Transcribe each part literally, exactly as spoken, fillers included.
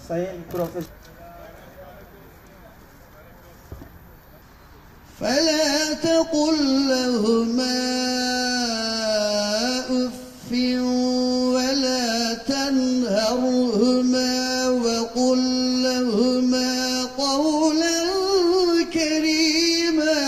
Sayın Profesör فَلَا تَقُلْ لَهُمَا أُفٍّ وَلَا تَنْهَرْهُمَا وَقُلْ لَهُمَا قَوْلًا كَرِيمًا.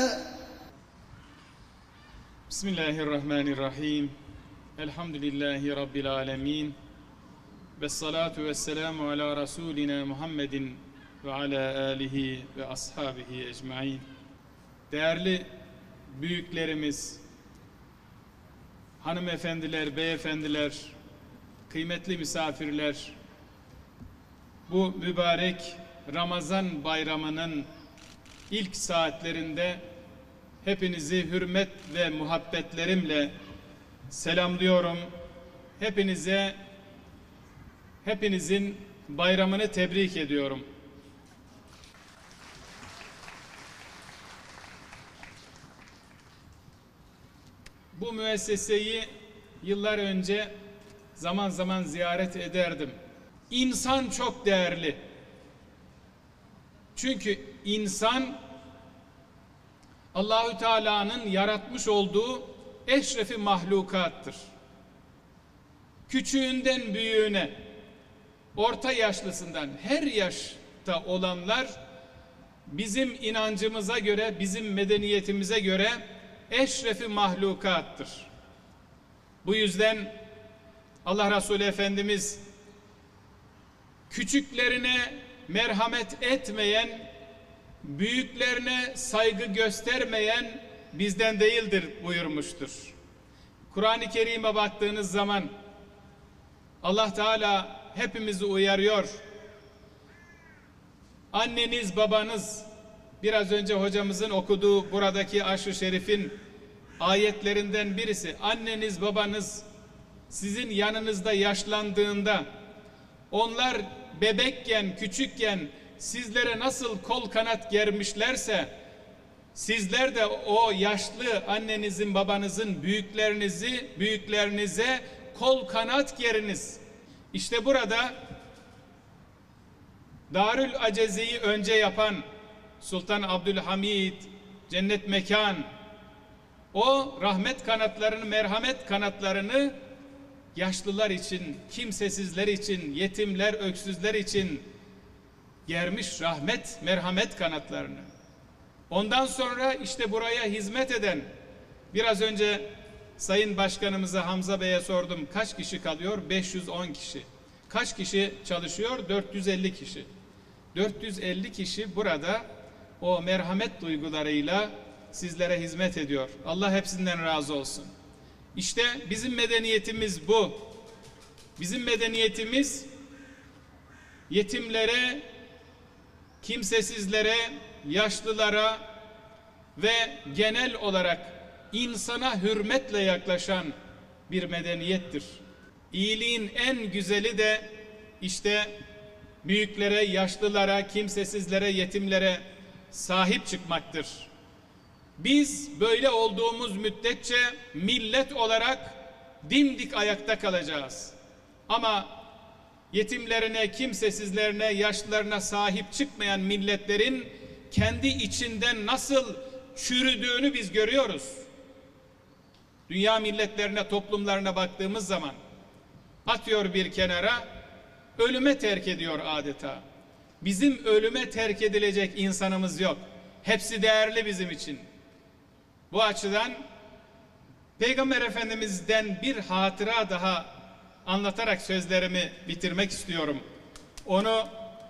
Bismillahirrahmanirrahim. Elhamdülillahi Rabbil alemin. Vessalatu vesselamu ala Resulina Muhammedin ve ala alihi ve ashabihi ecmain. Değerli büyüklerimiz, hanımefendiler, beyefendiler, kıymetli misafirler, bu mübarek Ramazan bayramının ilk saatlerinde hepinizi hürmet ve muhabbetlerimle selamlıyorum. Hepinize, hepinizin bayramını tebrik ediyorum. Bu müesseseyi yıllar önce zaman zaman ziyaret ederdim. İnsan çok değerli. Çünkü insan Allahü Teala'nın yaratmış olduğu eşrefi mahlukattır. Küçüğünden büyüğüne, orta yaşlısından her yaşta olanlar bizim inancımıza göre, bizim medeniyetimize göre eşrefi mahlukattır. Bu yüzden Allah Resulü Efendimiz küçüklerine merhamet etmeyen, büyüklerine saygı göstermeyen bizden değildir buyurmuştur. Kur'an-ı Kerim'e baktığınız zaman Allah Teala hepimizi uyarıyor. Anneniz, babanız, biraz önce hocamızın okuduğu buradaki aşr-ı şerifin ayetlerinden birisi, anneniz, babanız sizin yanınızda yaşlandığında, onlar bebekken, küçükken sizlere nasıl kol kanat germişlerse, sizler de o yaşlı annenizin, babanızın büyüklerinizi, büyüklerinize kol kanat geriniz. İşte burada Darül Acezi'yi önce yapan Sultan Abdülhamid, cennet mekan, o rahmet kanatlarını, merhamet kanatlarını yaşlılar için, kimsesizler için, yetimler, öksüzler için germiş rahmet, merhamet kanatlarını. Ondan sonra işte buraya hizmet eden, biraz önce Sayın Başkanımıza Hamza Bey'e sordum, kaç kişi kalıyor? beş yüz on kişi. Kaç kişi çalışıyor? dört yüz elli kişi. dört yüz elli kişi burada o merhamet duygularıyla sizlere hizmet ediyor. Allah hepsinden razı olsun. İşte bizim medeniyetimiz bu. Bizim medeniyetimiz yetimlere, kimsesizlere, yaşlılara ve genel olarak insana hürmetle yaklaşan bir medeniyettir. İyiliğin en güzeli de işte büyüklere, yaşlılara, kimsesizlere, yetimlere sahip çıkmaktır. Biz böyle olduğumuz müddetçe millet olarak dimdik ayakta kalacağız. Ama yetimlerine, kimsesizlerine, yaşlılarına sahip çıkmayan milletlerin kendi içinden nasıl çürüdüğünü biz görüyoruz. Dünya milletlerine, toplumlarına baktığımız zaman atıyor bir kenara, ölüme terk ediyor adeta. Bizim ölüme terk edilecek insanımız yok. Hepsi değerli bizim için. Bu açıdan Peygamber Efendimiz'den bir hatıra daha anlatarak sözlerimi bitirmek istiyorum. Onu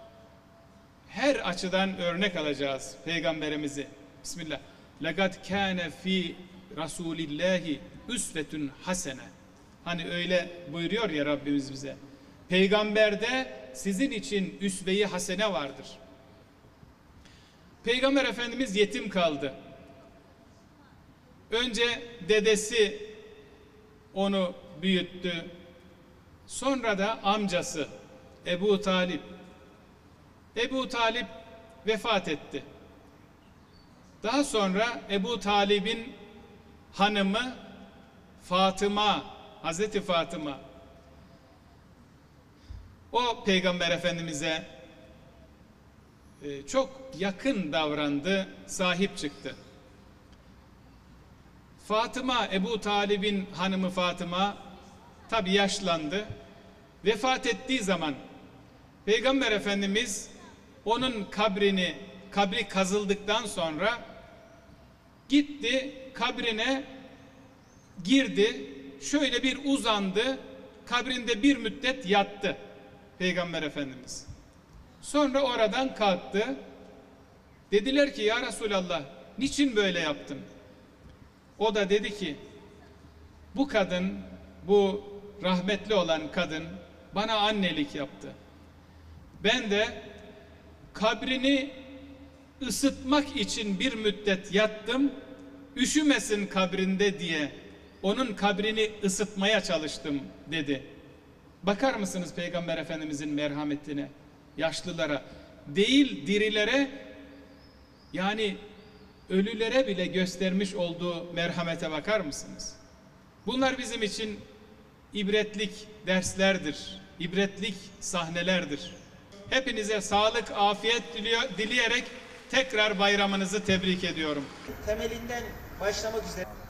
her açıdan örnek alacağız Peygamberimizi. Bismillah. لَقَدْ كَانَ ف۪ي رَسُولِ اللّٰهِ üsvetün hasene. Hani öyle buyuruyor ya Rabbimiz bize. Peygamberde sizin için üsve-i hasene vardır. Peygamber Efendimiz yetim kaldı. Önce dedesi onu büyüttü. Sonra da amcası Ebu Talip. Ebu Talip vefat etti. Daha sonra Ebu Talib'in hanımı Fatıma, Hazreti Fatıma, O Peygamber Efendimiz'e e, çok yakın davrandı, sahip çıktı. Fatıma, Ebu Talib'in hanımı Fatıma tabi yaşlandı. Vefat ettiği zaman Peygamber Efendimiz onun kabrini, kabri kazıldıktan sonra gitti, kabrine girdi, şöyle bir uzandı, kabrinde bir müddet yattı Peygamber Efendimiz. Sonra oradan kalktı. Dediler ki ya Resulallah, niçin böyle yaptın? O da dedi ki, bu kadın, bu rahmetli olan kadın bana annelik yaptı. Ben de kabrini ısıtmak için bir müddet yattım, üşümesin kabrinde diye onun kabrini ısıtmaya çalıştım dedi. Bakar mısınız Peygamber Efendimizin merhametine, yaşlılara değil dirilere, yani ölülere bile göstermiş olduğu merhamete bakar mısınız? Bunlar bizim için ibretlik derslerdir, ibretlik sahnelerdir. Hepinize sağlık, afiyet dileyerek tekrar bayramınızı tebrik ediyorum. Temelinden başlamak üzere